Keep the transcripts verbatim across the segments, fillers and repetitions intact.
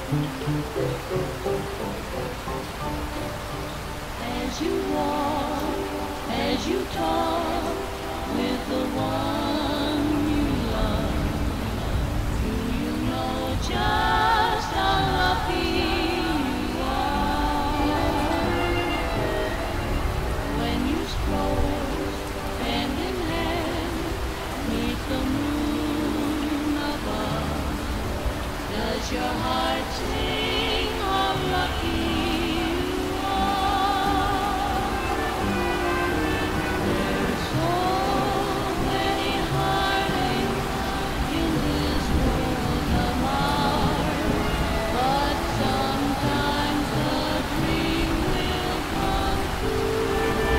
As you walk, as you talk with the one you love, do you know just how lucky you are? When you stroll hand in hand, meet the moon above, does your heart sing how lucky you are? There's so many heartaches in this world of ours, but sometimes the dream will come true.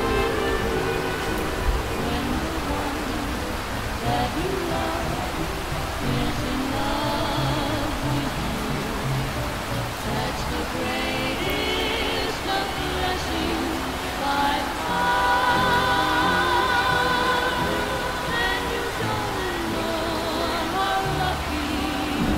When the one that you love is in love with you, that's the greatest of blessings by far. And you don't know how lucky you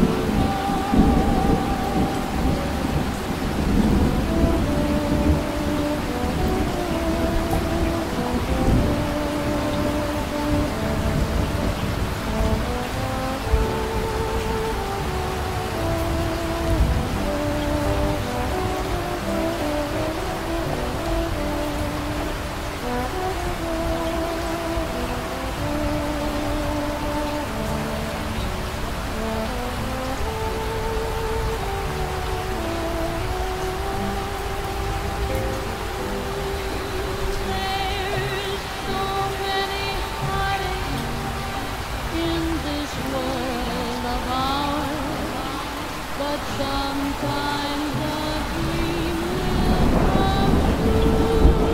There's so many heartaches in this world of ours, but sometimes the dream will come true.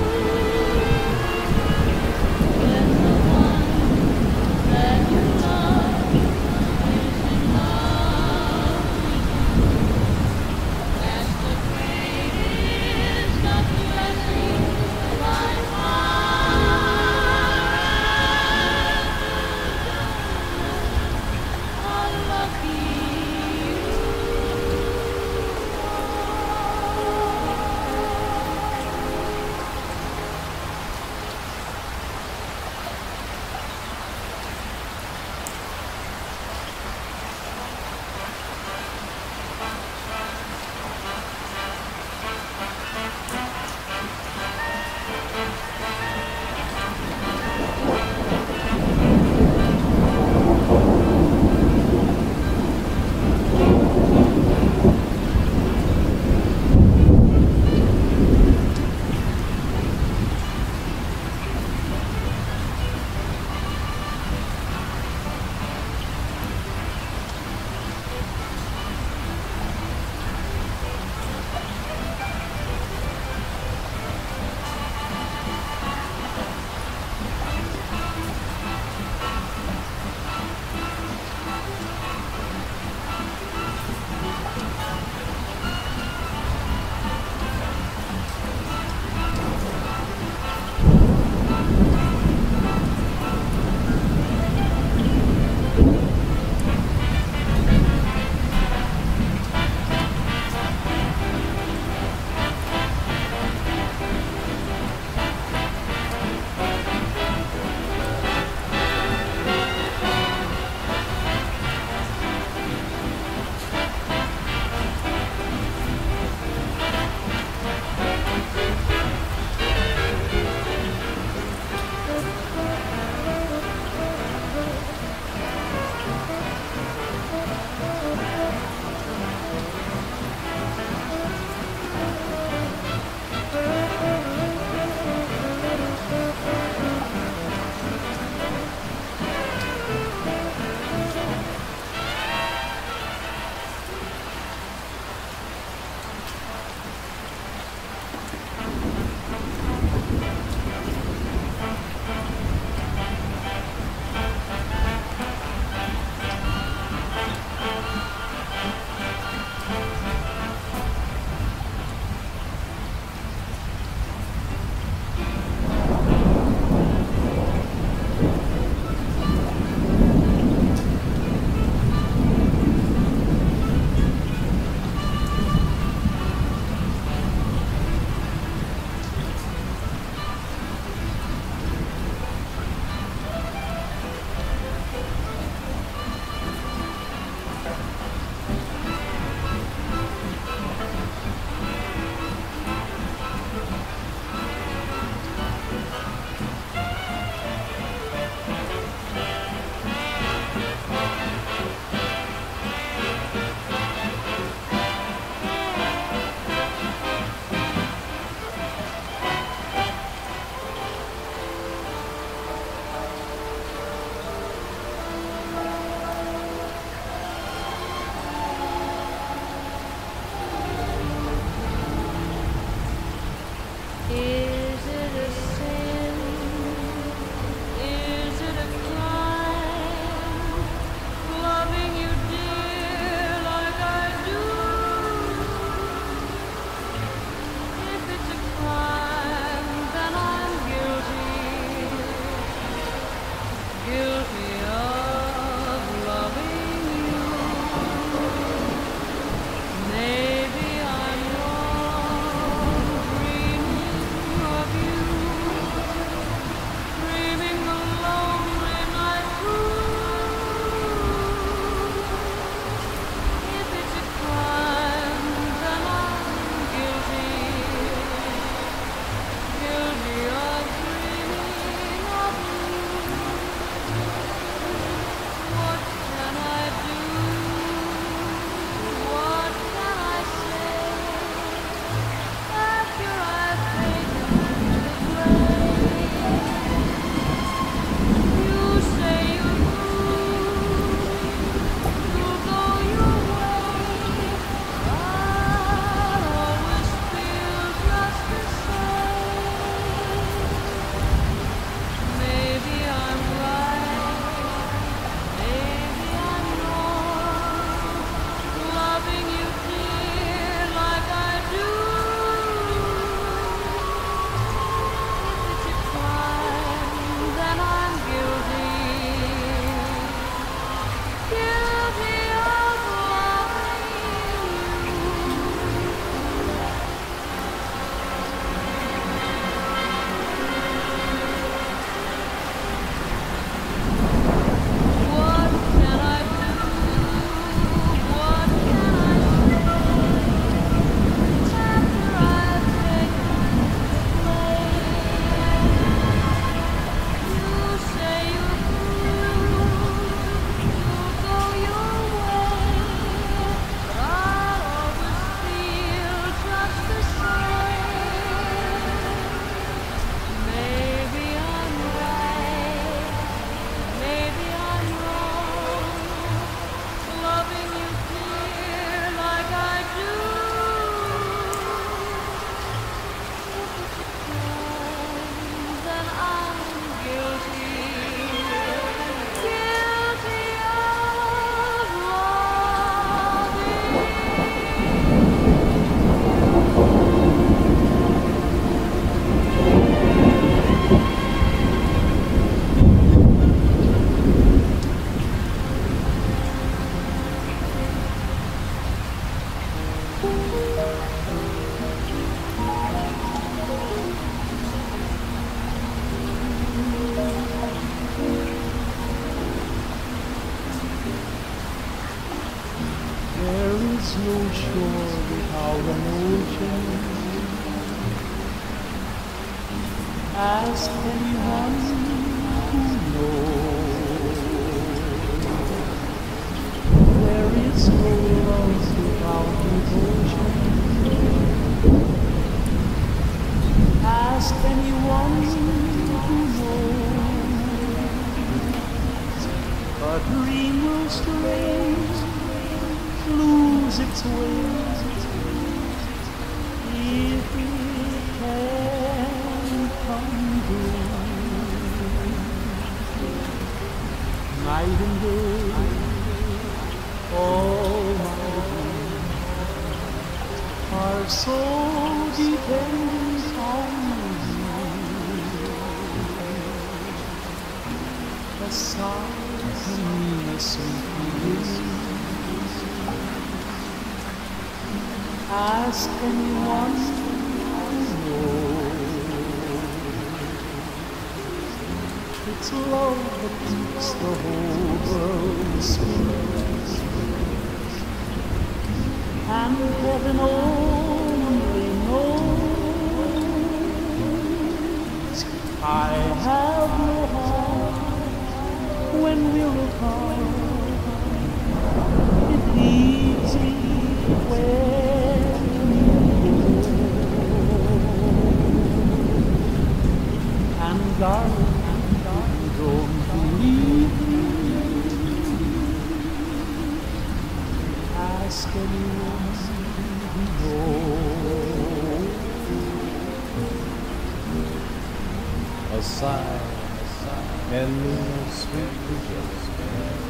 When the one that you love is in love with you, that's the greatest of blessings by far. How lucky you are. is no shore without an ocean. Ask anyone who knows. There is no love without devotion. Ask anyone who knows. A dream will stray, lose its way, if it can come true. Night and day, all my dreams are so dependent on you. A sigh can mean a sweet release. Ask anyone who knows. It's love that keeps the whole world sweet, and heaven only knows. I have no heart when we're apart. It leaves me where you go. And darling, don't believe me. Ask anyone who knows. A sigh can mean a sweet rejection.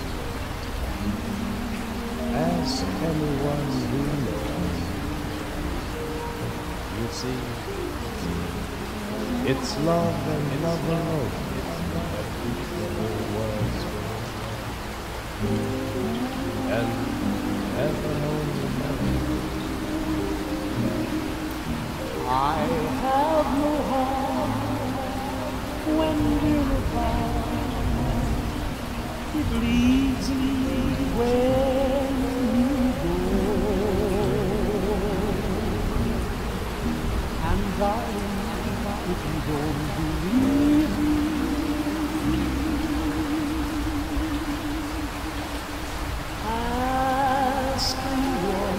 Ask anyone who knows. You see, it's love and love alone that keeps the whole world spinning. And heaven only knows. I have no heart when we're apart. It leads me where you go. And darling, if you don't believe me, ask anyone.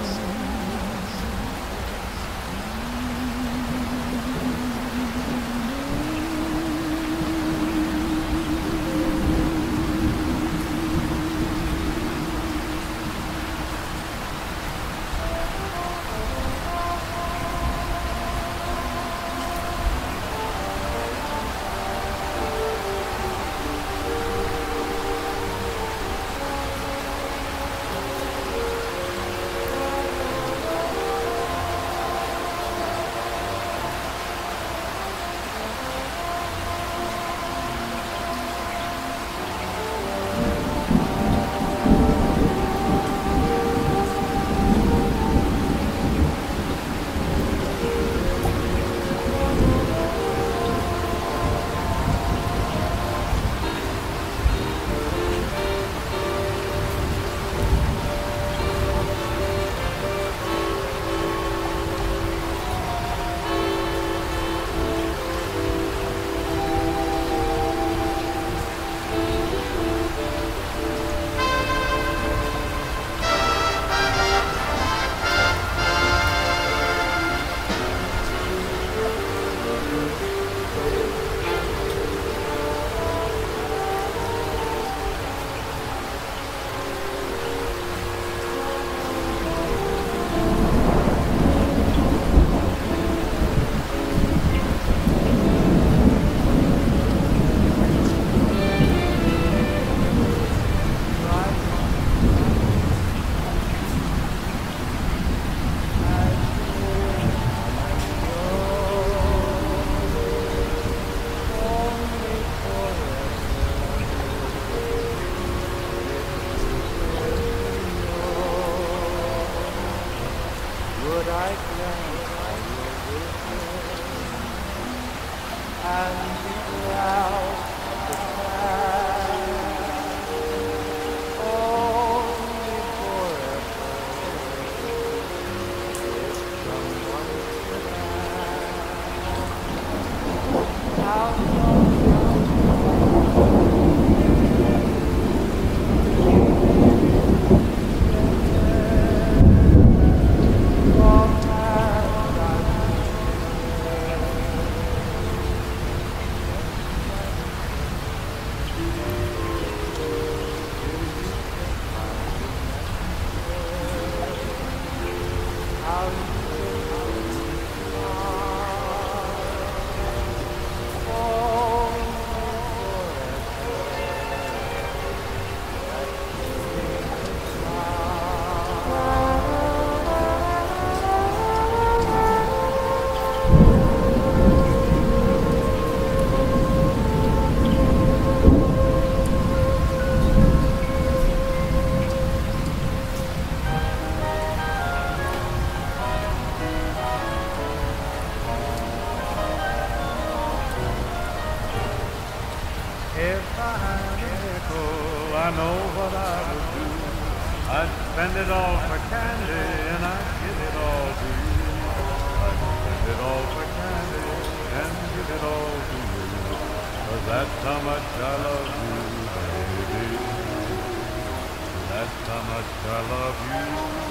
spend it all for candy and I give it all to you. I'd spend it all for candy and give it all to you. 'Cause that's how much I love you, baby. That's how much I love you.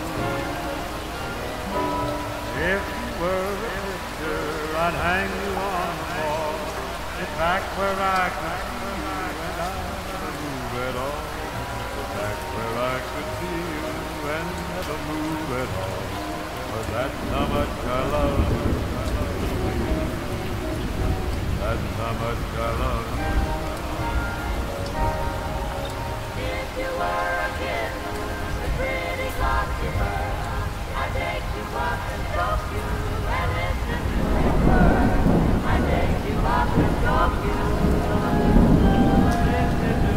If you were a picture, I'd hang you on the wall. It's back where I could see you and I never move at all. It's back where I could see you and never move at all. 'Cause that's how much I love you. That's how much I love you. If you were a kid, the pretty glossy bird, I'd take you up and stroke you and listen to your word. I'd take you up and stroke you. Listen to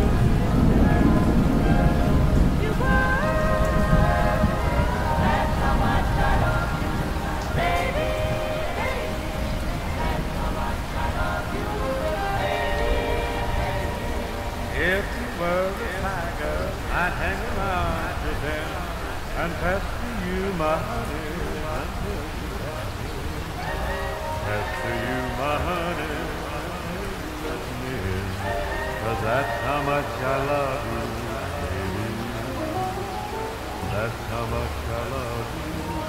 you were. That's how much I love you, baby, baby. That's how much I love you, baby, baby. If you were a tiger, I'd hang around your den and pester you, my honey, until you let me in. Pester you, my honey, until you let me in. 'Cause that's how much I love you, baby. That's how much I love you.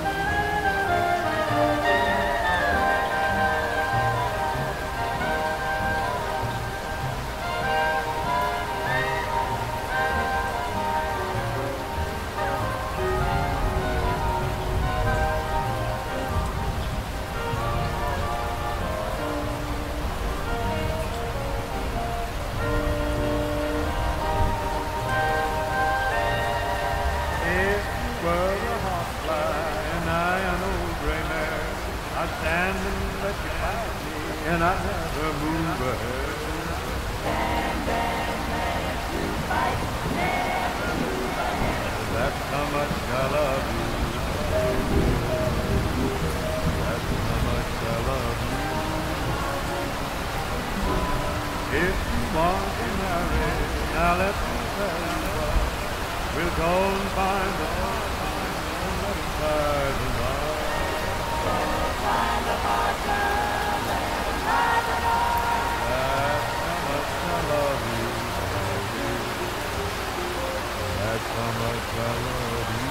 Stand and let you fight me, and I never move ahead. Stand and let you fight, never move ahead. That's how much I love you. That's how much I love you. If you want to marry, now let me tell you what. We'll go and find the partner and let him tie the knot. Find a partner, let him tie the knot. That's how much I love you, baby. That's how much I love you.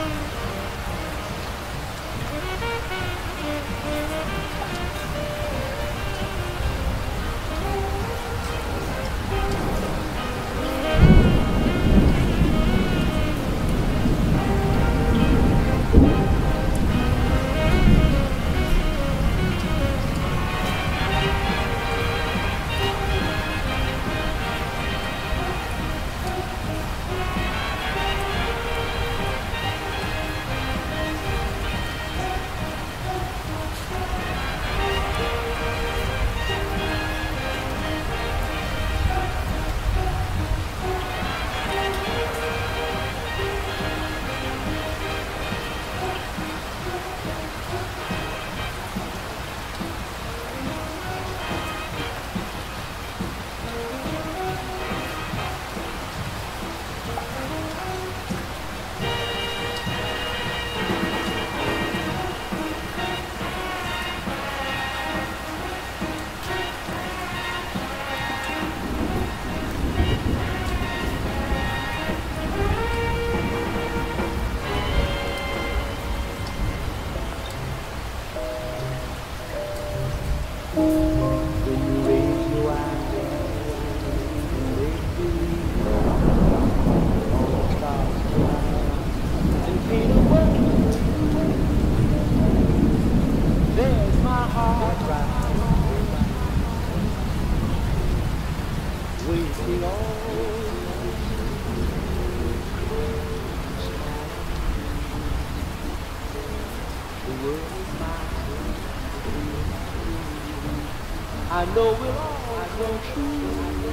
I know we'll all go through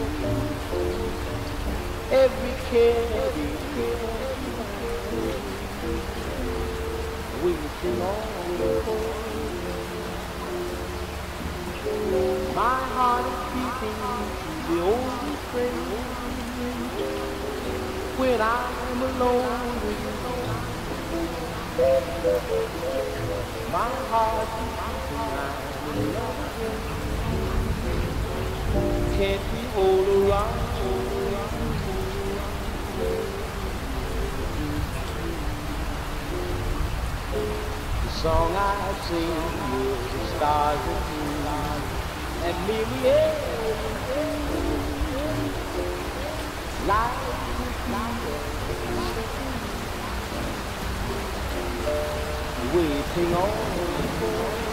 every care, waiting on the my heart is beating to the only friend when I'm alone with you. My heart is beating, I'm in love with you. Can't we hold around? The song I sing is the stars that sing, and maybe everything life is waiting on the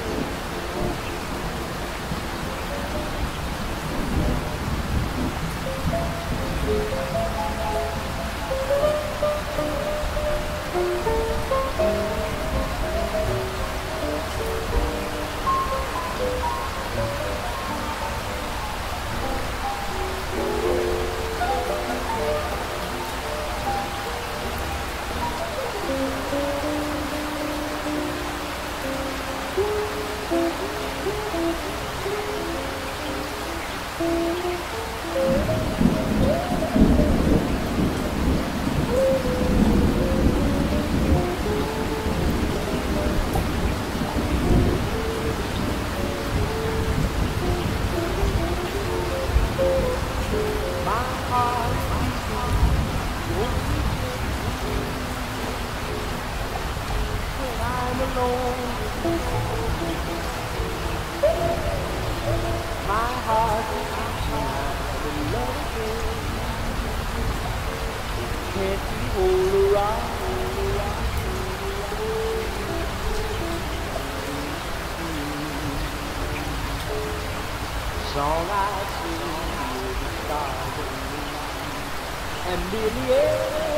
song I sing is the stars and nearly every